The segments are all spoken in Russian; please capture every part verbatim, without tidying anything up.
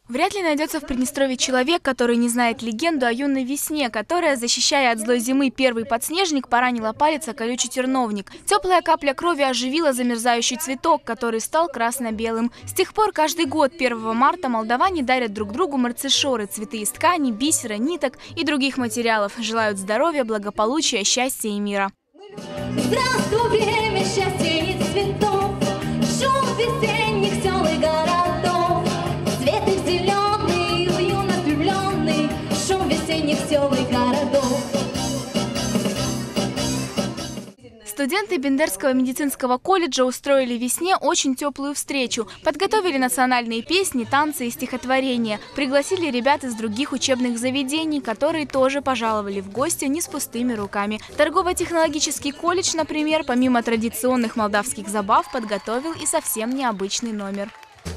Вряд ли найдется в Приднестровье человек, который не знает легенду о юной весне, которая, защищая от злой зимы первый подснежник, поранила палец о колючий терновник. Теплая капля крови оживила замерзающий цветок, который стал красно-белым. С тех пор каждый год первого марта молдаване дарят друг другу марцишоры, цветы из ткани, бисера, ниток и других материалов. Желают здоровья, благополучия, счастья и мира. Здравствуй, время счастья и цветов, шум весенних сел и городов, цвет их зеленый, уютно влюбленный, шум весенних сел и городов. Студенты Бендерского медицинского колледжа устроили весне очень теплую встречу. Подготовили национальные песни, танцы и стихотворения. Пригласили ребят из других учебных заведений, которые тоже пожаловали в гости не с пустыми руками. Торгово-технологический колледж, например, помимо традиционных молдавских забав, подготовил и совсем необычный номер.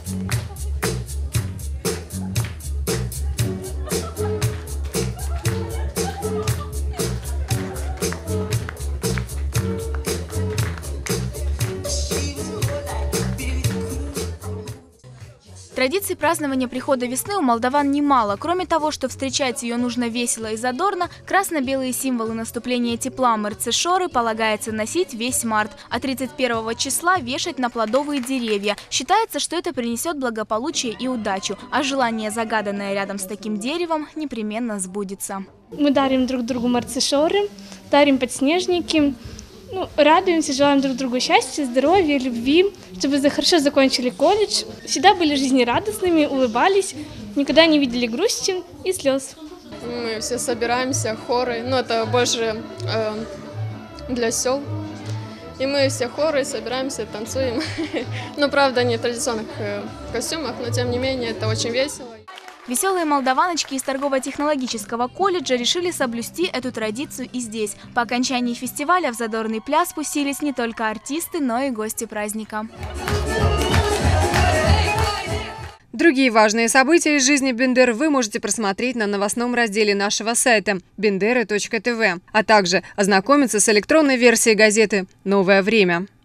Традиций празднования прихода весны у молдаван немало. Кроме того, что встречать ее нужно весело и задорно, красно-белые символы наступления тепла марцишоры полагается носить весь март, а тридцать первого числа вешать на плодовые деревья. Считается, что это принесет благополучие и удачу, а желание, загаданное рядом с таким деревом, непременно сбудется. Мы дарим друг другу марцишоры, дарим подснежники. Ну, радуемся, желаем друг другу счастья, здоровья, любви, чтобы хорошо закончили колледж, всегда были жизнерадостными, улыбались, никогда не видели грусти и слез. Мы все собираемся, хоры, ну это больше э, для сел. И мы все хоры собираемся, танцуем. Ну, правда, не в традиционных э, костюмах, но тем не менее это очень весело. Веселые молдаваночки из торгово-технологического колледжа решили соблюсти эту традицию и здесь. По окончании фестиваля в задорный пляс спустились не только артисты, но и гости праздника. Другие важные события из жизни Бендер вы можете просмотреть на новостном разделе нашего сайта бендеры точка тв, а также ознакомиться с электронной версией газеты «Новое время».